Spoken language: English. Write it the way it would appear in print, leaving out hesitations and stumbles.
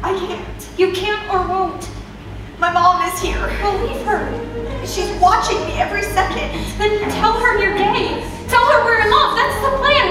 I can't. You can't or won't. My mom is here. Believe her. She's watching me every second. Then tell her you're gay. Tell her we're in love. That's the plan.